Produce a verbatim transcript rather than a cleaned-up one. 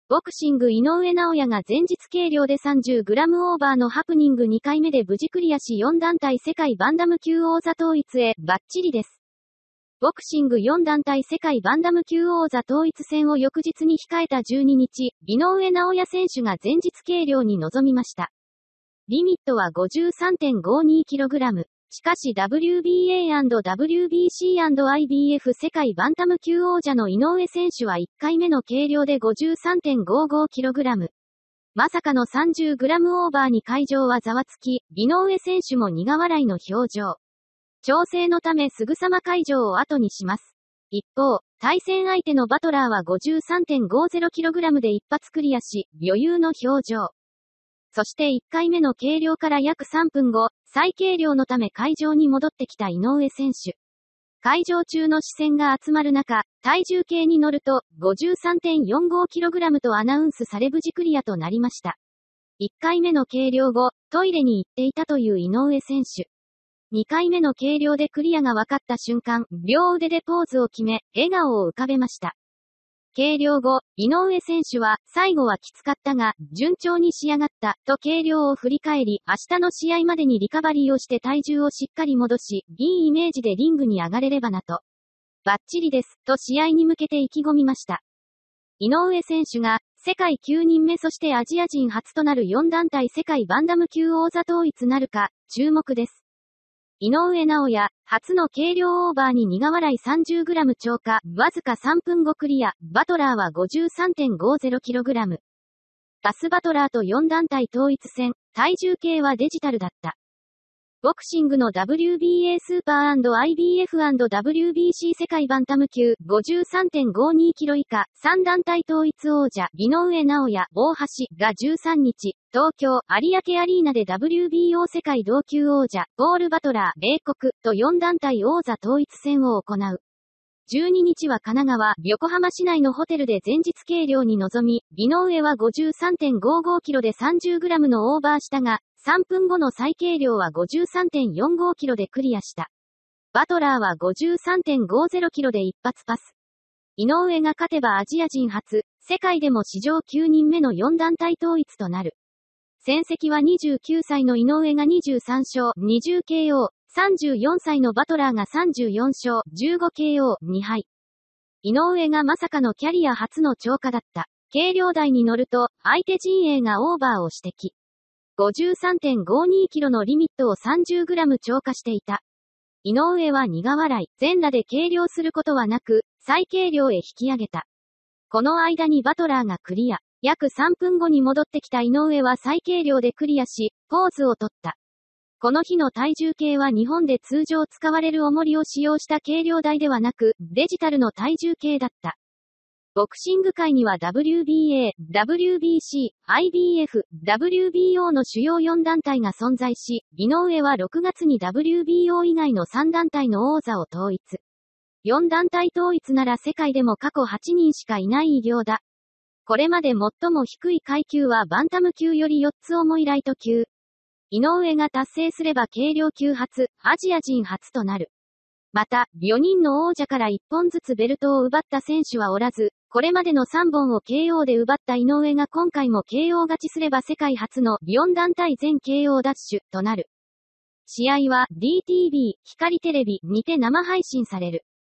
ボクシング井上尚弥が前日計量で さんじゅうグラム オーバーのハプニングにかいめで無事クリアしよん団体世界バンダム級王座統一へ、バッチリです。ボクシングよん団体世界バンダム級王座統一戦を翌日に控えたじゅうににち、井上尚弥選手が前日計量に臨みました。リミットは ごじゅうさんてんごにキログラム。しかし ダブリュービーエー ダブリュービーシー アイビーエフ 世界バンタム級王者の井上選手はいっかいめの計量で ごじゅうさんてんごごキログラム。まさかの さんじゅうグラム オーバーに会場はざわつき、井上選手も苦笑いの表情。調整のためすぐさま会場を後にします。一方、対戦相手のバトラーは ごじゅうさんてんごゼロキログラム で一発クリアし、余裕の表情。そしていっかいめの計量から約さんぷんご、再計量のため会場に戻ってきた井上選手。会場中の視線が集まる中、体重計に乗ると ごじゅうさんてんよんごキログラム とアナウンスされ無事クリアとなりました。いっかいめの計量後、トイレに行っていたという井上選手。にかいめの計量でクリアが分かった瞬間、両腕でポーズを決め、笑顔を浮かべました。計量後、井上選手は、最後はきつかったが、順調に仕上がった、と計量を振り返り、明日の試合までにリカバリーをして体重をしっかり戻し、いいイメージでリングに上がれればなと。バッチリです、と試合に向けて意気込みました。井上選手が、世界きゅうにんめそしてアジア人初となるよん団体世界バンダム級王座統一なるか、注目です。井上尚弥、初の計量オーバーに苦笑い さんじゅうグラム 超過、わずかさんぷんごクリア、バトラーは ごじゅうさんてんごゼロキログラム。バスバトラーとよん団体統一戦、体重計はデジタルだった。ボクシングの ダブリュービーエー スーパー アイビーエフ ダブリュービーシー 世界バンタム級 ごじゅうさんてんごにキロ以下さん団体統一王者井上尚弥大橋がじゅうさんにち東京有明アリーナで ダブリュービーオー 世界同級王者ポール・バトラー米国とよん団体王座統一戦を行う。じゅうににちは神奈川、横浜市内のホテルで前日計量に臨み、井上は ごじゅうさんてんごごキロで さんじゅうグラム のオーバーしたが、さんぷんごの再計量は ごじゅうさんてんよんごキロでクリアした。バトラーは ごじゅうさんてんごゼロキロで一発パス。井上が勝てばアジア人初、世界でも史上きゅうにんめのよん団体統一となる。戦績はにじゅうきゅうさいの井上がにじゅうさんしょう、にじゅうケーオー、さんじゅうよんさいのバトラーがさんじゅうよんしょう、じゅうごケーオー、にはい。井上がまさかのキャリア初の超過だった。計量台に乗ると、相手陣営がオーバーを指摘。ごじゅうさんてんごにキロのリミットを さんじゅうグラム 超過していた。井上は苦笑い、全裸で計量することはなく、再計量へ引き上げた。この間にバトラーがクリア。約さんぷんごに戻ってきた井上は再計量でクリアし、ポーズを取った。この日の体重計は日本で通常使われる重りを使用した計量台ではなく、デジタルの体重計だった。ボクシング界には ダブリュービーエー、ダブリュービーシー、アイビーエフ、ダブリュービーオー の主要よん団体が存在し、井上はろくがつに ダブリュービーオー 以外のさん団体の王座を統一。よん団体統一なら世界でも過去はちにんしかいない偉業だ。これまで最も低い階級はバンタム級よりよっつ重いライト級。井上が達成すれば軽量級初、アジア人初となる。また、よにんの王者からいっぽんずつベルトを奪った選手はおらず、これまでのさんぼんを ケーオー で奪った井上が今回も ケーオー 勝ちすれば世界初のよん団体全 ケーオー ダッシュとなる。試合は ディーティービー、光テレビにて生配信される。